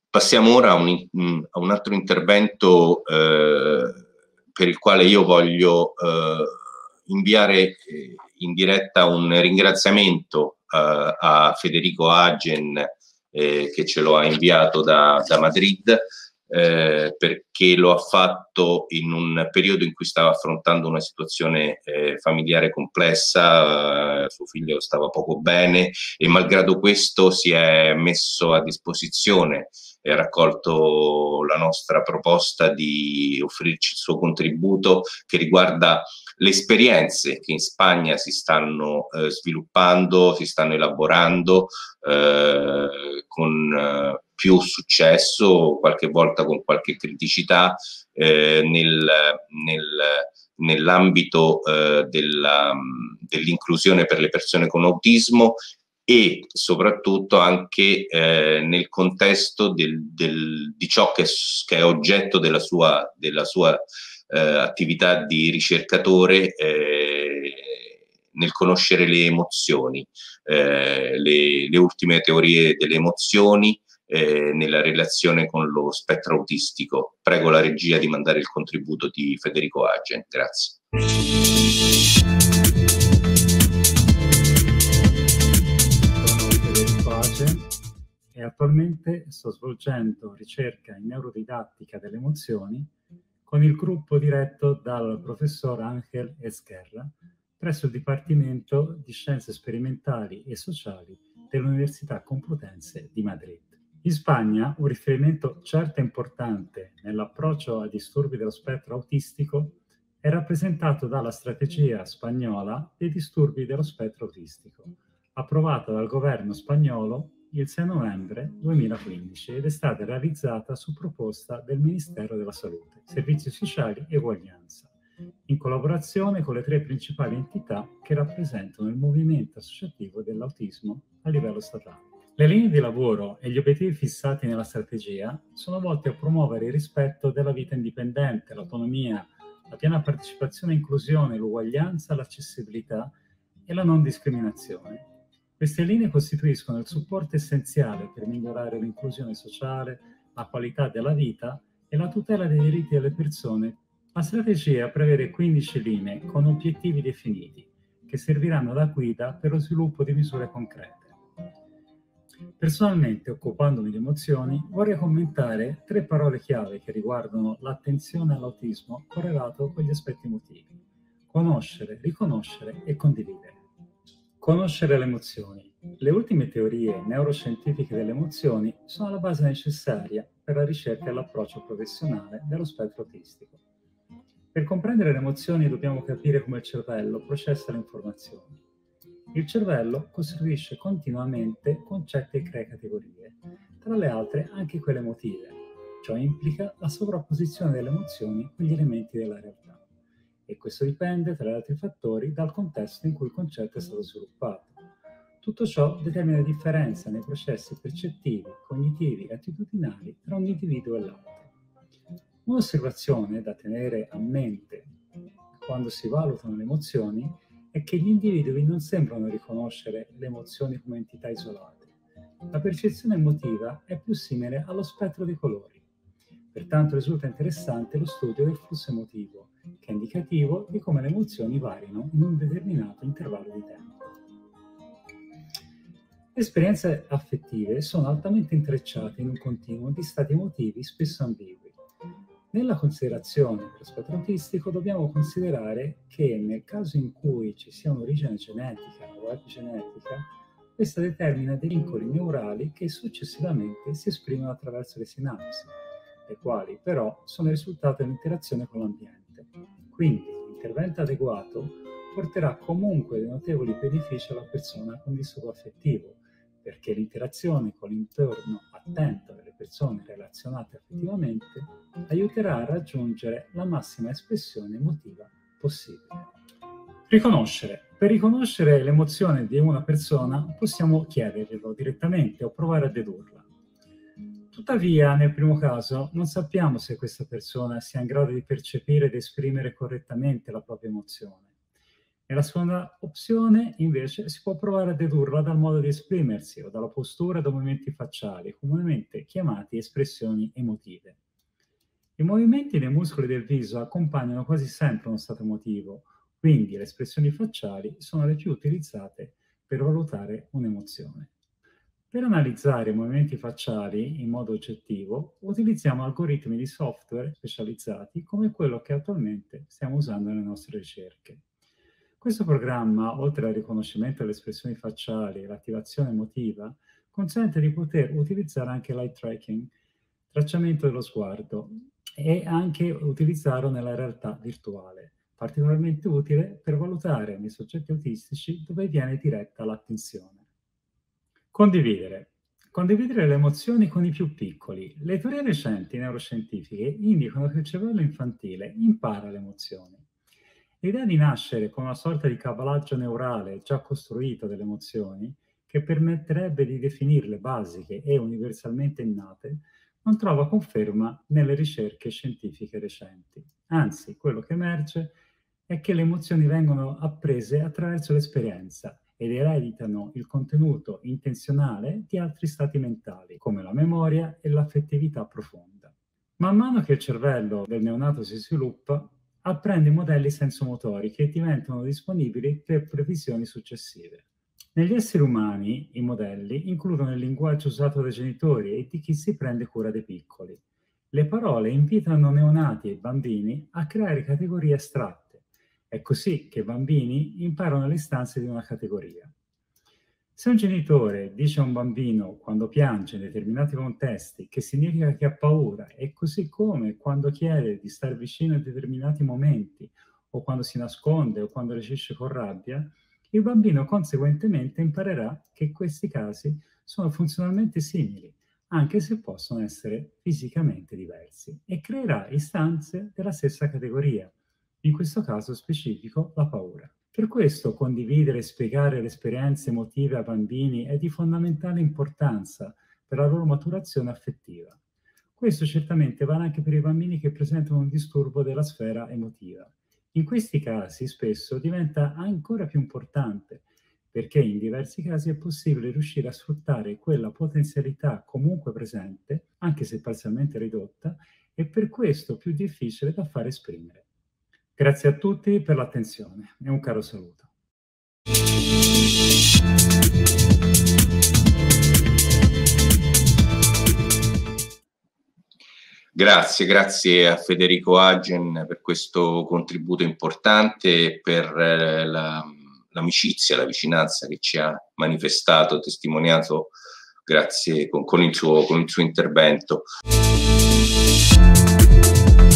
Passiamo ora a un altro intervento per il quale io voglio inviare in diretta un ringraziamento a Federico Agen che ce lo ha inviato da Madrid, perché lo ha fatto in un periodo in cui stava affrontando una situazione familiare complessa, suo figlio stava poco bene e malgrado questo si è messo a disposizione e ha raccolto la nostra proposta di offrirci il suo contributo che riguarda le esperienze che in Spagna si stanno sviluppando, si stanno elaborando con più successo, qualche volta con qualche criticità, nell'ambito dell'inclusione per le persone con autismo e soprattutto anche nel contesto di ciò che è oggetto della sua attività di ricercatore, nel conoscere le emozioni, le ultime teorie delle emozioni nella relazione con lo spettro autistico. Prego la regia di mandare il contributo di Federico Agen. Grazie. E attualmente sto svolgendo ricerca in neurodidattica delle emozioni con il gruppo diretto dal professor Ángel Ezquerra presso il Dipartimento di Scienze Sperimentali e Sociali dell'Università Complutense di Madrid. In Spagna un riferimento certo e importante nell'approccio ai disturbi dello spettro autistico è rappresentato dalla strategia spagnola dei disturbi dello spettro autistico, approvata dal governo spagnolo il 6 novembre 2015 ed è stata realizzata su proposta del Ministero della Salute, Servizi Sociali e Uguaglianza, in collaborazione con le 3 principali entità che rappresentano il movimento associativo dell'autismo a livello statale. Le linee di lavoro e gli obiettivi fissati nella strategia sono volti a promuovere il rispetto della vita indipendente, l'autonomia, la piena partecipazione e inclusione, l'uguaglianza, l'accessibilità e la non discriminazione. Queste linee costituiscono il supporto essenziale per migliorare l'inclusione sociale, la qualità della vita e la tutela dei diritti delle persone. La strategia prevede 15 linee con obiettivi definiti, che serviranno da guida per lo sviluppo di misure concrete. Personalmente, occupandomi di emozioni, vorrei commentare 3 parole chiave che riguardano l'attenzione all'autismo correlato con gli aspetti emotivi: conoscere, riconoscere e condividere. Conoscere le emozioni. Le ultime teorie neuroscientifiche delle emozioni sono la base necessaria per la ricerca e l'approccio professionale dello spettro autistico. Per comprendere le emozioni dobbiamo capire come il cervello processa le informazioni. Il cervello costruisce continuamente concetti e crea categorie, tra le altre anche quelle emotive. Ciò implica la sovrapposizione delle emozioni con gli elementi della realtà. E questo dipende, tra gli altri fattori, dal contesto in cui il concetto è stato sviluppato. Tutto ciò determina differenze nei processi percettivi, cognitivi e attitudinali tra un individuo e l'altro. Un'osservazione da tenere a mente quando si valutano le emozioni è che gli individui non sembrano riconoscere le emozioni come entità isolate. La percezione emotiva è più simile allo spettro dei colori. Pertanto risulta interessante lo studio del flusso emotivo, che è indicativo di come le emozioni variano in un determinato intervallo di tempo. Le esperienze affettive sono altamente intrecciate in un continuo di stati emotivi spesso ambigui. Nella considerazione dello spettro autistico dobbiamo considerare che nel caso in cui ci sia un'origine genetica o epigenetica, questa determina dei vincoli neurali che successivamente si esprimono attraverso le sinapsi, le quali però sono il risultato dell'interazione con l'ambiente. Quindi l'intervento adeguato porterà comunque dei notevoli benefici alla persona con disturbo affettivo, perché l'interazione con l'intorno attento delle persone relazionate affettivamente aiuterà a raggiungere la massima espressione emotiva possibile. Riconoscere. Per riconoscere l'emozione di una persona possiamo chiederglielo direttamente o provare a dedurla. Tuttavia, nel primo caso, non sappiamo se questa persona sia in grado di percepire ed esprimere correttamente la propria emozione. Nella seconda opzione, invece, si può provare a dedurla dal modo di esprimersi o dalla postura e dai movimenti facciali, comunemente chiamati espressioni emotive. I movimenti dei muscoli del viso accompagnano quasi sempre uno stato emotivo, quindi le espressioni facciali sono le più utilizzate per valutare un'emozione. Per analizzare i movimenti facciali in modo oggettivo, utilizziamo algoritmi di software specializzati come quello che attualmente stiamo usando nelle nostre ricerche. Questo programma, oltre al riconoscimento delle espressioni facciali e l'attivazione emotiva, consente di poter utilizzare anche l'eye tracking, tracciamento dello sguardo, e anche utilizzarlo nella realtà virtuale, particolarmente utile per valutare nei soggetti autistici dove viene diretta l'attenzione. Condividere. Condividere le emozioni con i più piccoli. Le teorie recenti neuroscientifiche indicano che il cervello infantile impara le emozioni. L'idea di nascere con una sorta di cabalaggio neurale già costruito delle emozioni, che permetterebbe di definirle basiche e universalmente innate, non trova conferma nelle ricerche scientifiche recenti. Anzi, quello che emerge è che le emozioni vengono apprese attraverso l'esperienza ed ereditano il contenuto intenzionale di altri stati mentali, come la memoria e l'affettività profonda. Man mano che il cervello del neonato si sviluppa, apprende modelli sensomotori che diventano disponibili per previsioni successive. Negli esseri umani, i modelli includono il linguaggio usato dai genitori e di chi si prende cura dei piccoli. Le parole invitano neonati e bambini a creare categorie astratte. È così che i bambini imparano le istanze di una categoria. Se un genitore dice a un bambino quando piange in determinati contesti che significa che ha paura, e così come quando chiede di stare vicino in determinati momenti, o quando si nasconde o quando reagisce con rabbia, il bambino conseguentemente imparerà che questi casi sono funzionalmente simili, anche se possono essere fisicamente diversi, e creerà istanze della stessa categoria, in questo caso specifico la paura. Per questo condividere e spiegare le esperienze emotive a bambini è di fondamentale importanza per la loro maturazione affettiva. Questo certamente vale anche per i bambini che presentano un disturbo della sfera emotiva. In questi casi spesso diventa ancora più importante, perché in diversi casi è possibile riuscire a sfruttare quella potenzialità comunque presente, anche se parzialmente ridotta, e per questo più difficile da far esprimere. Grazie a tutti per l'attenzione e un caro saluto. Grazie a Federico Hagen per questo contributo importante e per l'amicizia, la vicinanza che ci ha manifestato, testimoniato grazie con il suo intervento.